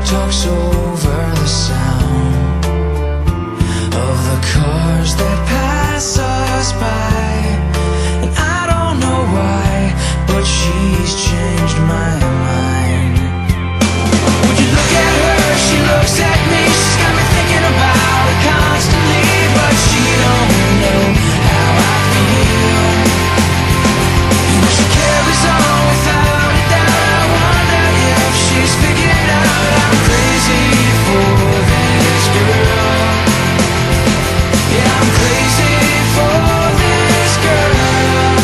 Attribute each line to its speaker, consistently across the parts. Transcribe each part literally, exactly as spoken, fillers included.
Speaker 1: talks over the sound of the cars that pass us by. And I don't know why, but she's changed my mind. Would you look at her? She looks at me. She's got me thinking about her constantly, but she don't know how I feel. You know she carries on without a doubt. I wonder if she's figured out I'm crazy for this girl. Yeah, I'm crazy for this girl.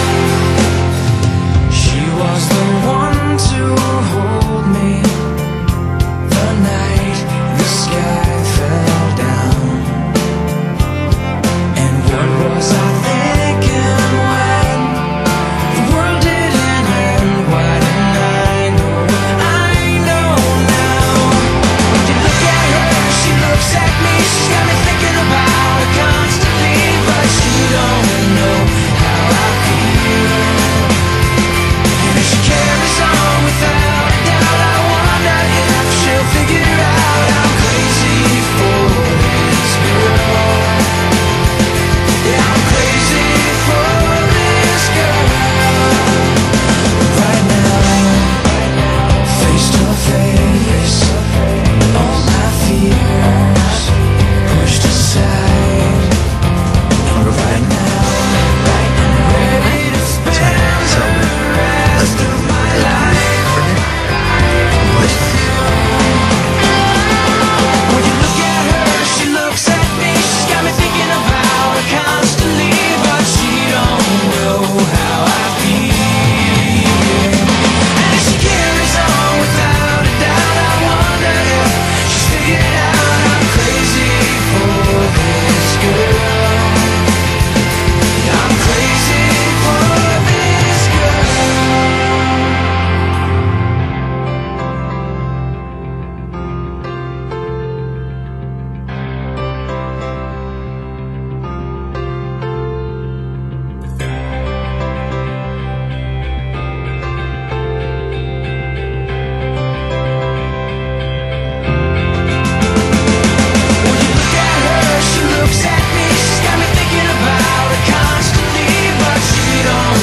Speaker 1: She was the one to hold me the night the sky fell down. And what was I thinking when the world didn't end? Why didn't I know? I know now. When you look at her, she looks at me. She's got me thinking about her constantly, but she don't know how I feel. And if she carries on without a doubt, I wonder if she'll figure out I'm crazy for this girl. Yeah, I'm crazy for this girl. Right now, face to face, all my fears pushed aside. Right now, I'm ready to spend the rest of my life with you. When you look at her, she looks at me. She's got me thinking about her constantly, but she don't know how I feel. And if she carries on without a doubt, I wonder if she's figured out I'm crazy for this girl. I'm crazy for this girl. When you look at her, she looks at me. She's got me thinking about her constantly, but she don't